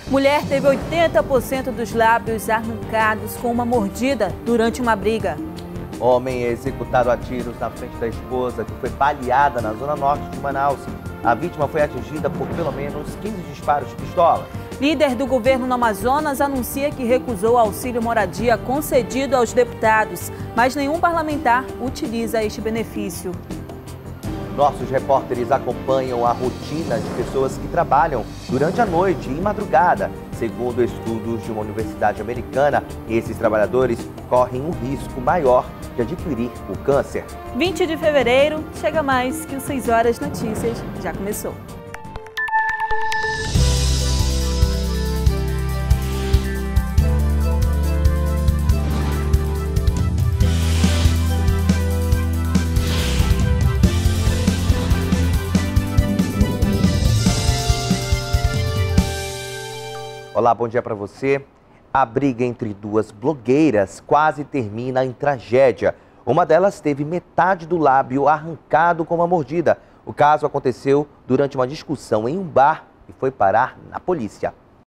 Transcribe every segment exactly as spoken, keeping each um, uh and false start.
Mulher teve oitenta por cento dos lábios arrancados com uma mordida durante uma briga. Homem é executado a tiros na frente da esposa, que foi baleada na zona norte de Manaus. A vítima foi atingida por pelo menos quinze disparos de pistola. Líder do governo no Amazonas anuncia que recusou auxílio moradia concedido aos deputados, mas nenhum parlamentar utiliza este benefício. Nossos repórteres acompanham a rotina de pessoas que trabalham durante a noite e madrugada. Segundo estudos de uma universidade americana, esses trabalhadores correm um risco maior de adquirir o câncer. vinte de fevereiro, chega mais que o seis horas Notícias já começou. Olá, bom dia para você. A briga entre duas blogueiras quase termina em tragédia. Uma delas teve metade do lábio arrancado com uma mordida. O caso aconteceu durante uma discussão em um bar e foi parar na polícia.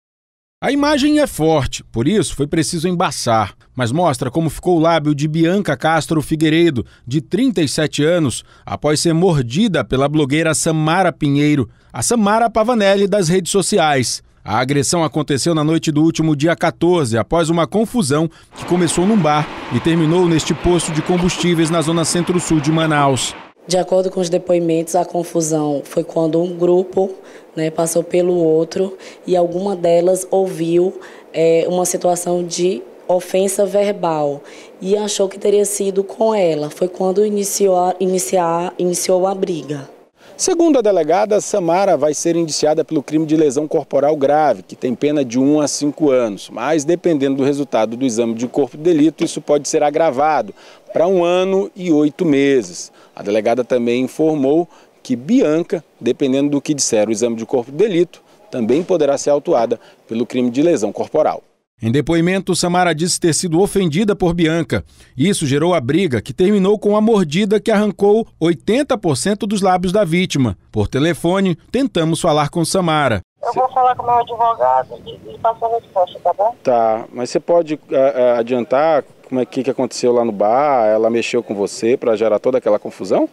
A imagem é forte, por isso foi preciso embaçar, mas mostra como ficou o lábio de Bianca Castro Figueiredo, de trinta e sete anos, após ser mordida pela blogueira Samara Pinheiro, a Samara Pavanelli das redes sociais. A agressão aconteceu na noite do último dia quatorze, após uma confusão que começou num bar e terminou neste posto de combustíveis na zona centro-sul de Manaus. De acordo com os depoimentos, a confusão foi quando um grupo, né, passou pelo outro e alguma delas ouviu é, uma situação de ofensa verbal e achou que teria sido com ela. Foi quando iniciou a, iniciar, iniciou a briga. Segundo a delegada, Samara vai ser indiciada pelo crime de lesão corporal grave, que tem pena de um a cinco anos. Mas, dependendo do resultado do exame de corpo de delito, isso pode ser agravado para um ano e oito meses. A delegada também informou que Bianca, dependendo do que disser o exame de corpo de delito, também poderá ser autuada pelo crime de lesão corporal. Em depoimento, Samara disse ter sido ofendida por Bianca. Isso gerou a briga, que terminou com a mordida que arrancou oitenta por cento dos lábios da vítima. Por telefone, tentamos falar com Samara. Eu vou falar com o meu advogado e, e passar a resposta, tá bom? Tá, mas você pode uh, adiantar como é que, que aconteceu lá no bar? Ela mexeu com você para gerar toda aquela confusão?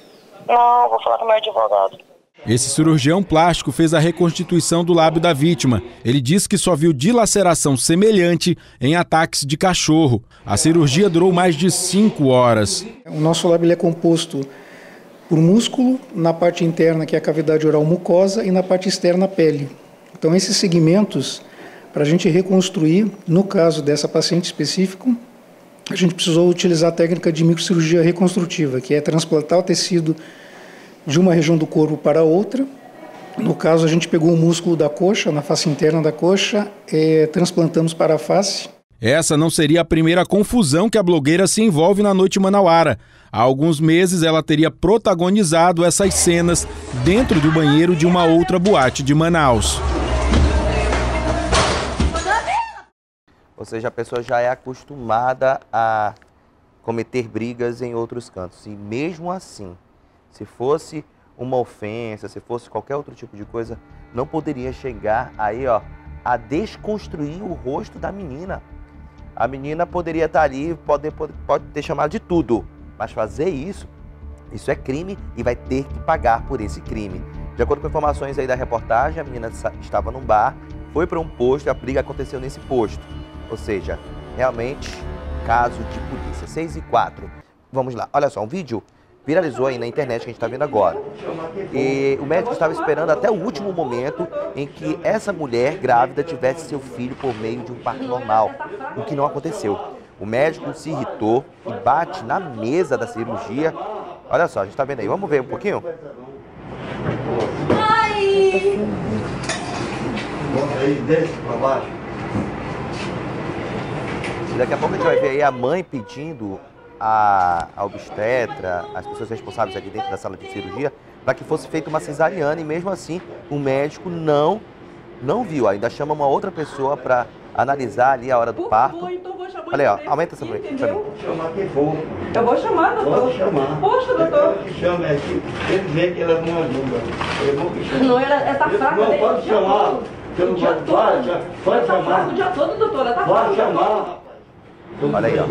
Não, vou falar com o meu advogado. Esse cirurgião plástico fez a reconstituição do lábio da vítima. Ele disse que só viu dilaceração semelhante em ataques de cachorro. A cirurgia durou mais de cinco horas. O nosso lábio ele é composto por músculo, na parte interna, que é a cavidade oral mucosa, e na parte externa, a pele. Então, esses segmentos, para a gente reconstruir, no caso dessa paciente específica, a gente precisou utilizar a técnica de microcirurgia reconstrutiva, que é transplantar o tecido de uma região do corpo para outra. No caso, a gente pegou o músculo da coxa, na face interna da coxa, e transplantamos para a face. Essa não seria a primeira confusão que a blogueira se envolve na noite manauara. Há alguns meses ela teria protagonizado essas cenas dentro do banheiro de uma outra boate de Manaus. Ou seja, a pessoa já é acostumada a cometer brigas em outros cantos. E mesmo assim, se fosse uma ofensa, se fosse qualquer outro tipo de coisa, não poderia chegar aí, ó, a desconstruir o rosto da menina. A menina poderia estar ali, pode, pode, pode ter chamado de tudo, mas fazer isso, isso é crime e vai ter que pagar por esse crime. De acordo com informações aí da reportagem, a menina estava num bar, foi para um posto e a briga aconteceu nesse posto. Ou seja, realmente, caso de polícia. seis e quatro. Vamos lá, olha só, um vídeo viralizou aí na internet que a gente está vendo agora. E o médico estava esperando até o último momento em que essa mulher grávida tivesse seu filho por meio de um parto normal, o que não aconteceu. O médico se irritou e bate na mesa da cirurgia. Olha só, a gente está vendo aí. Vamos ver um pouquinho? Ai! E daqui a pouco a gente vai ver aí a mãe pedindo A, a obstetra, as pessoas responsáveis aqui dentro da sala de cirurgia, para que fosse feita uma cesariana, e mesmo assim o médico não, não viu. Ainda chama uma outra pessoa para analisar ali a hora do parto. Olha aí, ó, aumenta essa pra mim. Chamar quem for. Eu vou chamar, doutor. Pode chamar. Poxa, doutor. Que chama aqui. Ele vê que ela não ajuda. Eu vou que chamar. Não, ela é fraca. Não, pode chamar. Você não pode, pode, pode chamar. O dia todo, doutora, tá pode chamar. Olha aí, ó.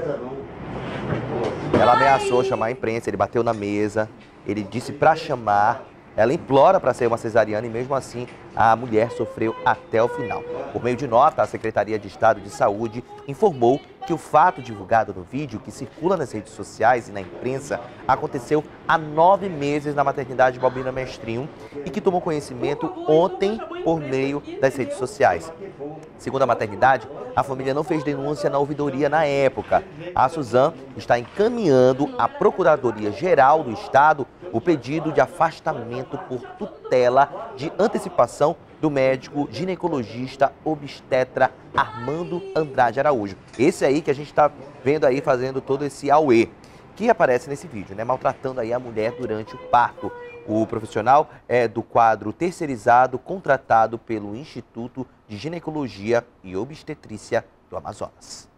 Ela ameaçou chamar a imprensa, ele bateu na mesa, ele disse para chamar, ela implora para ser uma cesariana e mesmo assim a mulher sofreu até o final. Por meio de nota, a Secretaria de Estado de Saúde informou que o fato divulgado no vídeo que circula nas redes sociais e na imprensa aconteceu há nove meses na maternidade Balbina Mestrinho e que tomou conhecimento ontem por meio das redes sociais. Segundo a maternidade, a família não fez denúncia na ouvidoria na época. A Suzan está encaminhando à Procuradoria-Geral do Estado o pedido de afastamento por tutela de antecipação do médico ginecologista obstetra Armando Andrade Araújo. Esse aí que a gente está vendo aí fazendo todo esse auê, que aparece nesse vídeo, né? Maltratando aí a mulher durante o parto. O profissional é do quadro terceirizado contratado pelo Instituto de Ginecologia e Obstetrícia do Amazonas.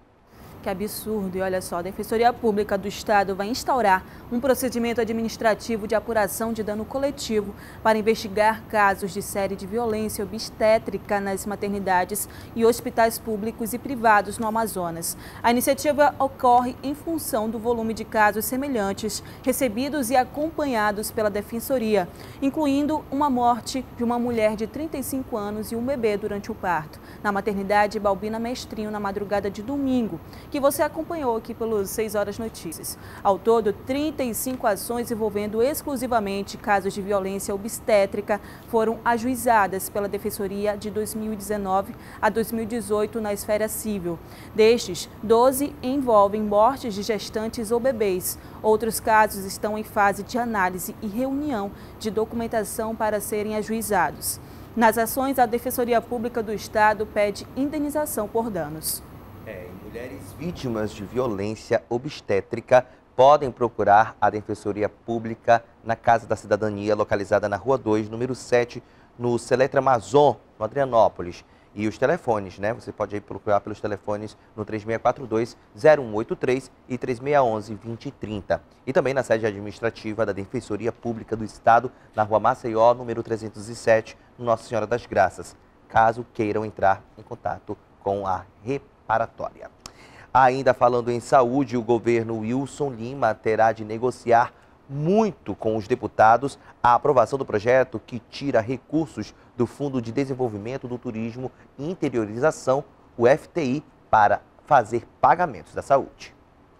Que absurdo. E olha só, a Defensoria Pública do Estado vai instaurar um procedimento administrativo de apuração de dano coletivo para investigar casos de série de violência obstétrica nas maternidades e hospitais públicos e privados no Amazonas. A iniciativa ocorre em função do volume de casos semelhantes recebidos e acompanhados pela Defensoria, incluindo uma morte de uma mulher de trinta e cinco anos e um bebê durante o parto, na maternidade Balbina Mestrinho, na madrugada de domingo, que você acompanhou aqui pelos seis horas Notícias. Ao todo, trinta e cinco ações envolvendo exclusivamente casos de violência obstétrica foram ajuizadas pela Defensoria de dois mil e dezenove a dois mil e dezoito na esfera civil. Destes, doze envolvem mortes de gestantes ou bebês. Outros casos estão em fase de análise e reunião de documentação para serem ajuizados. Nas ações, a Defensoria Pública do Estado pede indenização por danos. É, mulheres vítimas de violência obstétrica podem procurar a Defensoria Pública na Casa da Cidadania, localizada na Rua dois, número sete, no Seletra Amazon, no Adrianópolis. E os telefones, né? Você pode aí procurar pelos telefones no três seis quatro dois, zero um oito três e três seis um um, dois zero três zero. E também na sede administrativa da Defensoria Pública do Estado, na Rua Maceió, número trezentos e sete, no Nossa Senhora das Graças, caso queiram entrar em contato com a reparatória. Ainda falando em saúde, o governo Wilson Lima terá de negociar muito com os deputados a aprovação do projeto que tira recursos do Fundo de Desenvolvimento do Turismo e Interiorização, o F T I, para fazer pagamentos da saúde.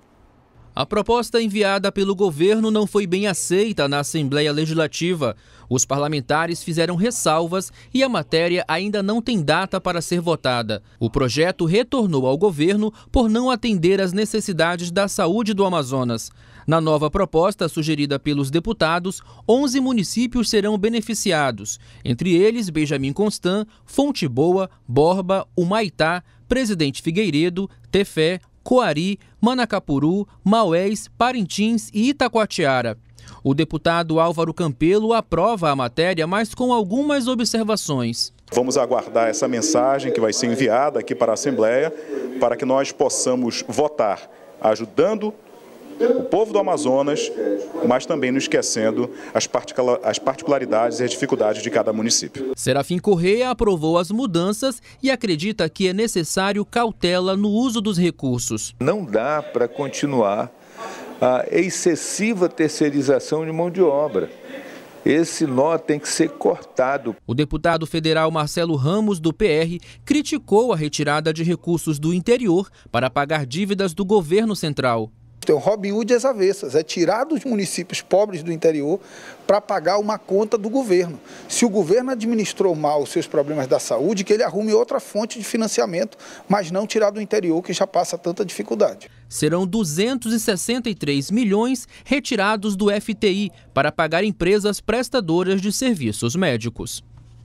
A proposta enviada pelo governo não foi bem aceita na Assembleia Legislativa. Os parlamentares fizeram ressalvas e a matéria ainda não tem data para ser votada. O projeto retornou ao governo por não atender às necessidades da saúde do Amazonas. Na nova proposta sugerida pelos deputados, onze municípios serão beneficiados, entre eles Benjamin Constant, Fonte Boa, Borba, Humaitá, Presidente Figueiredo, Tefé, Coari, Manacapuru, Maués, Parintins e Itacoatiara. O deputado Álvaro Campelo aprova a matéria, mas com algumas observações. Vamos aguardar essa mensagem que vai ser enviada aqui para a Assembleia, para que nós possamos votar ajudando o povo do Amazonas, mas também não esquecendo as particularidades e as dificuldades de cada município. Serafim Correia aprovou as mudanças e acredita que é necessário cautela no uso dos recursos. Não dá para continuar a excessiva terceirização de mão de obra. Esse nó tem que ser cortado. O deputado federal Marcelo Ramos, do P R, criticou a retirada de recursos do interior para pagar dívidas do governo central. Tem o Robin Hood às avessas, é tirar dos municípios pobres do interior para pagar uma conta do governo. Se o governo administrou mal os seus problemas da saúde, que ele arrume outra fonte de financiamento, mas não tirar do interior, que já passa tanta dificuldade. Serão duzentos e sessenta e três milhões retirados do F T I para pagar empresas prestadoras de serviços médicos.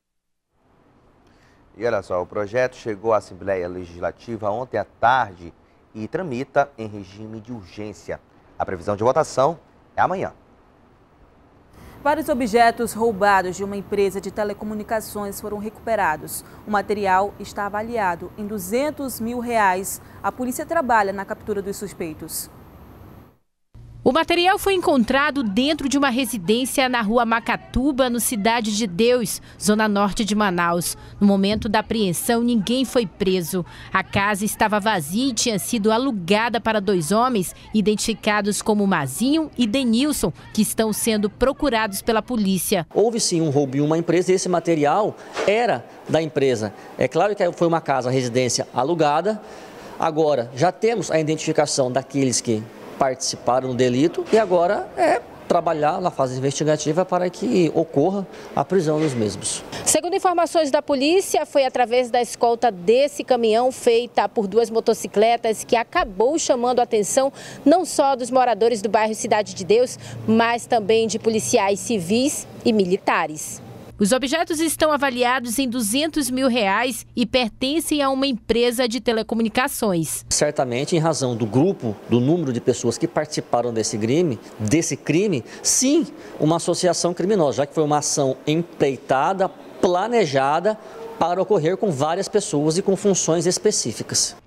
E olha só, o projeto chegou à Assembleia Legislativa ontem à tarde e tramita em regime de urgência. A previsão de votação é amanhã. Vários objetos roubados de uma empresa de telecomunicações foram recuperados. O material está avaliado em duzentos mil reais. A polícia trabalha na captura dos suspeitos. O material foi encontrado dentro de uma residência na rua Macatuba, no Cidade de Deus, zona norte de Manaus. No momento da apreensão, ninguém foi preso. A casa estava vazia e tinha sido alugada para dois homens, identificados como Mazinho e Denilson, que estão sendo procurados pela polícia. Houve sim um roubo em uma empresa e esse material era da empresa. É claro que foi uma casa, residência alugada. Agora, já temos a identificação daqueles que participaram do delito e agora é trabalhar na fase investigativa para que ocorra a prisão dos mesmos. Segundo informações da polícia, foi através da escolta desse caminhão feita por duas motocicletas que acabou chamando a atenção não só dos moradores do bairro Cidade de Deus, mas também de policiais civis e militares. Os objetos estão avaliados em duzentos mil reais e pertencem a uma empresa de telecomunicações. Certamente, em razão do grupo, do número de pessoas que participaram desse crime, desse crime, sim, uma associação criminosa, já que foi uma ação empreitada, planejada para ocorrer com várias pessoas e com funções específicas.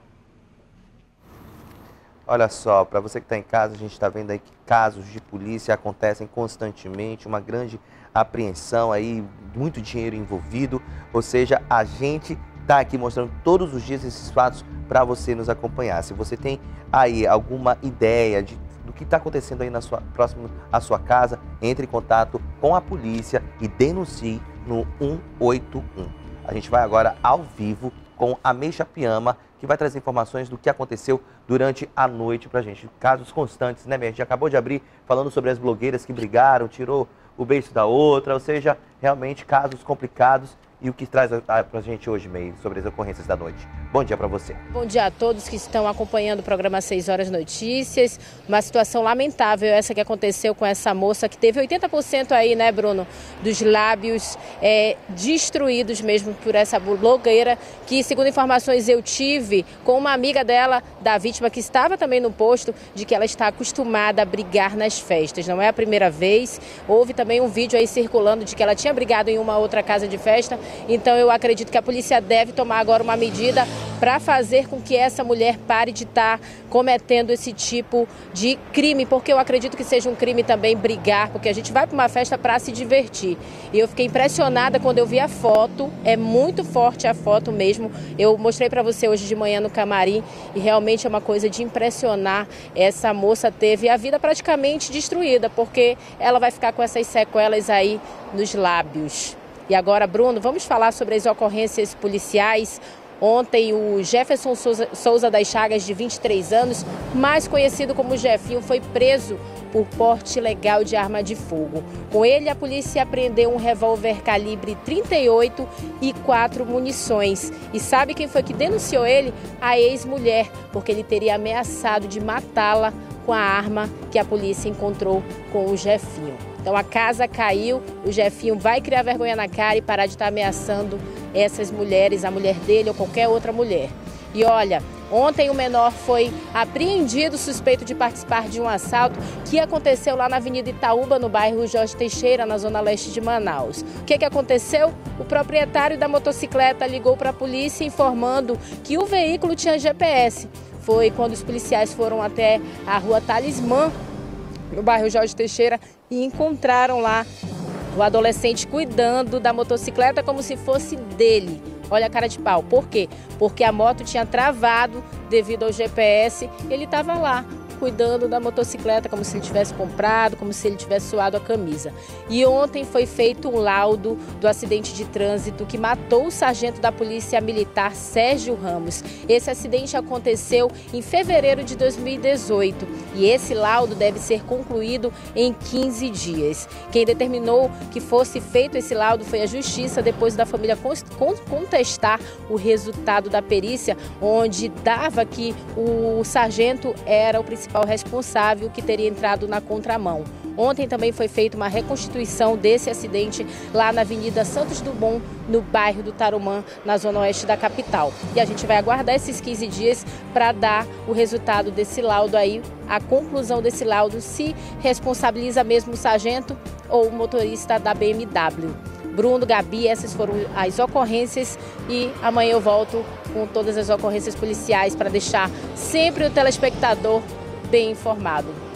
Olha só, para você que está em casa, a gente está vendo aí que casos de polícia acontecem constantemente, uma grande apreensão aí, muito dinheiro envolvido, ou seja, a gente está aqui mostrando todos os dias esses fatos para você nos acompanhar. Se você tem aí alguma ideia de, do que está acontecendo aí na sua, próximo à sua casa, entre em contato com a polícia e denuncie no um oito um. A gente vai agora ao vivo com a Meixa Piama, que vai trazer informações do que aconteceu durante a noite pra gente. Casos constantes, né, Meixa? A gente acabou de abrir falando sobre as blogueiras que brigaram, tirou o beijo da outra, ou seja, realmente casos complicados. E o que traz pra gente hoje, Mei, sobre as ocorrências da noite? Bom dia para você. Bom dia a todos que estão acompanhando o programa seis horas Notícias. Uma situação lamentável essa que aconteceu com essa moça que teve oitenta por cento aí, né, Bruno, dos lábios é, destruídos mesmo por essa blogueira, que, segundo informações eu tive com uma amiga dela, da vítima, que estava também no posto, de que ela está acostumada a brigar nas festas. Não é a primeira vez. Houve também um vídeo aí circulando de que ela tinha brigado em uma outra casa de festa. Então eu acredito que a polícia deve tomar agora uma medida para fazer com que essa mulher pare de estar cometendo esse tipo de crime, porque eu acredito que seja um crime também brigar, porque a gente vai para uma festa para se divertir. E eu fiquei impressionada quando eu vi a foto, é muito forte a foto mesmo. Eu mostrei para você hoje de manhã no camarim e realmente é uma coisa de impressionar. Essa moça teve a vida praticamente destruída, porque ela vai ficar com essas sequelas aí nos lábios. E agora, Bruno, vamos falar sobre as ocorrências policiais. Ontem, o Jefferson Souza, Souza das Chagas, de vinte e três anos, mais conhecido como Jefinho, foi preso por porte ilegal de arma de fogo. Com ele, a polícia apreendeu um revólver calibre trinta e oito e quatro munições. E sabe quem foi que denunciou ele? A ex-mulher, porque ele teria ameaçado de matá-la com a arma que a polícia encontrou com o Jefinho. Então a casa caiu, o Jefinho vai criar vergonha na cara e parar de estar ameaçando essas mulheres, a mulher dele ou qualquer outra mulher. E olha, ontem o menor foi apreendido suspeito de participar de um assalto que aconteceu lá na Avenida Itaúba, no bairro Jorge Teixeira, na zona leste de Manaus. O que que aconteceu? O proprietário da motocicleta ligou para a polícia informando que o veículo tinha G P S. Foi quando os policiais foram até a rua Talismã, no bairro Jorge Teixeira, e encontraram lá o adolescente cuidando da motocicleta como se fosse dele. Olha a cara de pau. Por quê? Porque a moto tinha travado devido ao G P S. Ele estava lá cuidando da motocicleta como se ele tivesse comprado, como se ele tivesse suado a camisa. E ontem foi feito um laudo do acidente de trânsito que matou o sargento da Polícia Militar, Sérgio Ramos. Esse acidente aconteceu em fevereiro de dois mil e dezoito e esse laudo deve ser concluído em quinze dias. Quem determinou que fosse feito esse laudo foi a Justiça, depois da família contestar o resultado da perícia, onde dava que o sargento era o principal responsável, que teria entrado na contramão. Ontem também foi feita uma reconstituição desse acidente lá na Avenida Santos Dumont, no bairro do Tarumã, na zona oeste da capital. E a gente vai aguardar esses quinze dias para dar o resultado desse laudo aí, a conclusão desse laudo, se responsabiliza mesmo o sargento ou o motorista da B M W. Bruno, Gabi, essas foram as ocorrências e amanhã eu volto com todas as ocorrências policiais para deixar sempre o telespectador bem informado.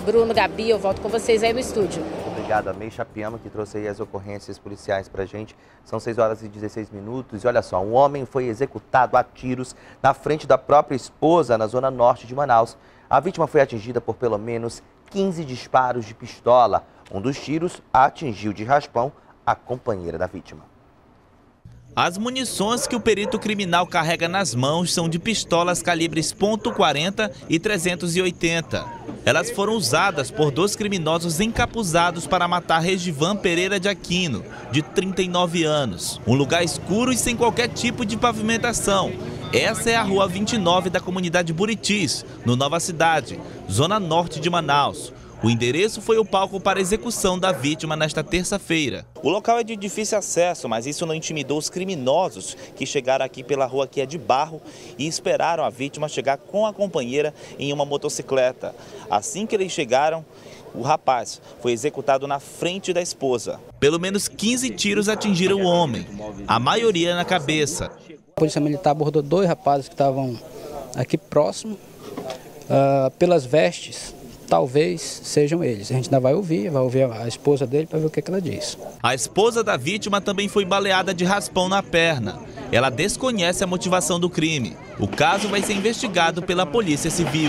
Bruno, Gabi, eu volto com vocês aí no estúdio. Obrigado a May Chapiama, que trouxe aí as ocorrências policiais pra gente. São seis horas e dezesseis minutos. E olha só, um homem foi executado a tiros na frente da própria esposa, na zona norte de Manaus. A vítima foi atingida por pelo menos quinze disparos de pistola. Um dos tiros atingiu de raspão a companheira da vítima. As munições que o perito criminal carrega nas mãos são de pistolas calibres ponto quarenta e trezentos e oitenta. Elas foram usadas por dois criminosos encapuzados para matar Regivan Pereira de Aquino, de trinta e nove anos. Um lugar escuro e sem qualquer tipo de pavimentação. Essa é a rua vinte e nove da comunidade Buritis, no Nova Cidade, zona norte de Manaus. O endereço foi o palco para a execução da vítima nesta terça-feira. O local é de difícil acesso, mas isso não intimidou os criminosos que chegaram aqui pela rua que é de barro e esperaram a vítima chegar com a companheira em uma motocicleta. Assim que eles chegaram, o rapaz foi executado na frente da esposa. Pelo menos quinze tiros atingiram o homem, a maioria na cabeça. A polícia militar abordou dois rapazes que estavam aqui próximo, uh, pelas vestes. Talvez sejam eles. A gente ainda vai ouvir, vai ouvir a esposa dele para ver o que, que ela diz. A esposa da vítima também foi baleada de raspão na perna. Ela desconhece a motivação do crime. O caso vai ser investigado pela Polícia Civil.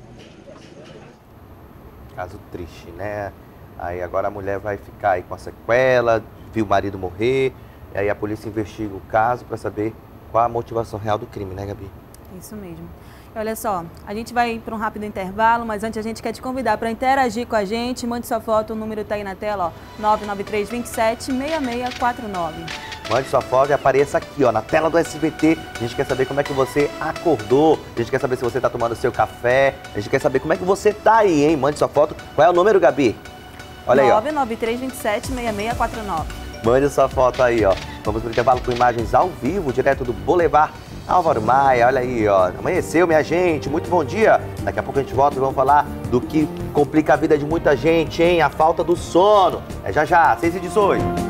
Caso triste, né? Aí agora a mulher vai ficar aí com a sequela, viu o marido morrer, e aí a polícia investiga o caso para saber qual a motivação real do crime, né, Gabi? Isso mesmo. Olha só, a gente vai para um rápido intervalo, mas antes a gente quer te convidar para interagir com a gente. Mande sua foto, o número está aí na tela, ó, nove nove três, dois sete, seis seis quatro nove. Mande sua foto e apareça aqui, ó, na tela do S B T. A gente quer saber como é que você acordou, a gente quer saber se você está tomando seu café, a gente quer saber como é que você tá aí, hein? Mande sua foto. Qual é o número, Gabi? Olha aí, ó. nove nove três, dois sete, seis seis quatro nove. Mande sua foto aí, ó. Vamos pro intervalo com imagens ao vivo, direto do Boulevard Álvaro Maia. Olha aí, ó. Amanheceu, minha gente. Muito bom dia. Daqui a pouco a gente volta e vamos falar do que complica a vida de muita gente, hein? A falta do sono. É já já, seis e dezoito.